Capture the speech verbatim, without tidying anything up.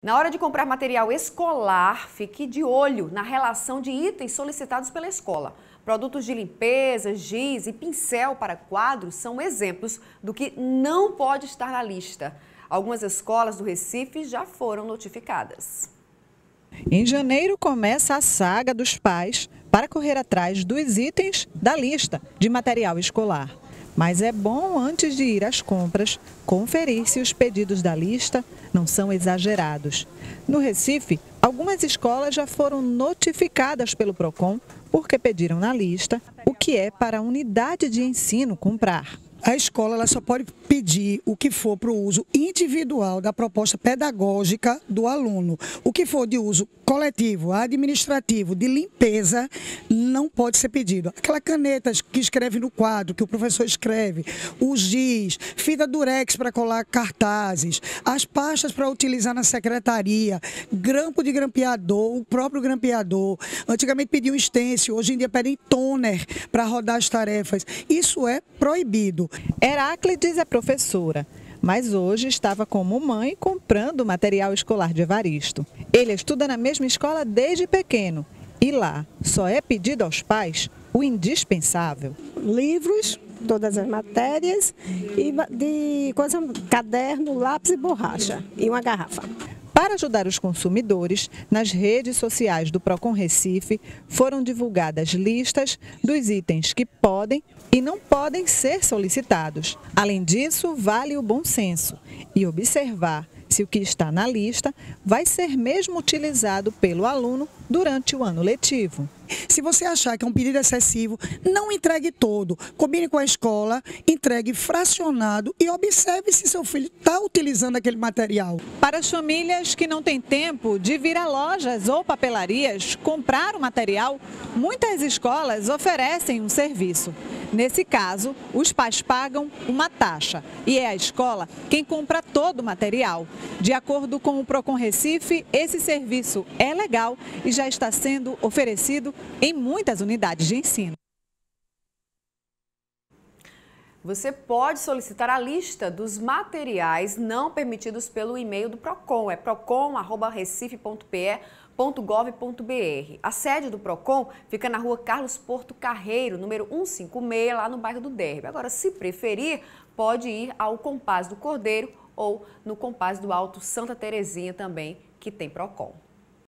Na hora de comprar material escolar, fique de olho na relação de itens solicitados pela escola. Produtos de limpeza, giz e pincel para quadros são exemplos do que não pode estar na lista. Algumas escolas do Recife já foram notificadas. Em janeiro começa a saga dos pais para correr atrás dos itens da lista de material escolar. Mas é bom, antes de ir às compras, conferir se os pedidos da lista não são exagerados. No Recife, algumas escolas já foram notificadas pelo PROCON porque pediram na lista o que é para a unidade de ensino comprar. A escola ela só pode pedir o que for para o uso individual da proposta pedagógica do aluno. O que for de uso coletivo, administrativo, de limpeza, não pode ser pedido. Aquela caneta que escreve no quadro, que o professor escreve, o giz, fita durex para colar cartazes, as pastas para utilizar na secretaria, grampo de grampeador, o próprio grampeador. Antigamente pediam stencil, hoje em dia pedem toner para rodar as tarefas. Isso é proibido. Heráclides é professora, mas hoje estava como mãe comprando material escolar de Evaristo. Ele estuda na mesma escola desde pequeno e lá só é pedido aos pais o indispensável. Livros, todas as matérias, e de coisa, caderno, lápis e borracha e uma garrafa. Para ajudar os consumidores, nas redes sociais do PROCON Recife foram divulgadas listas dos itens que podem e não podem ser solicitados. Além disso, vale o bom senso e observar se o que está na lista vai ser mesmo utilizado pelo aluno durante o ano letivo. Se você achar que é um pedido excessivo, não entregue todo. Combine com a escola, entregue fracionado e observe se seu filho está utilizando aquele material. Para as famílias que não têm tempo de vir a lojas ou papelarias comprar o material, muitas escolas oferecem um serviço. Nesse caso, os pais pagam uma taxa e é a escola quem compra todo o material. De acordo com o PROCON Recife, esse serviço é legal e já está sendo oferecido em muitas unidades de ensino. Você pode solicitar a lista dos materiais não permitidos pelo e-mail do PROCON, é procon arroba recife ponto pe ponto gov ponto br. A sede do PROCON fica na rua Carlos Porto Carreiro, número cento e cinquenta e seis, lá no bairro do Derby. Agora, se preferir, pode ir ao Compaz do Cordeiro ou no Compaz do Alto Santa Terezinha também, que tem PROCON.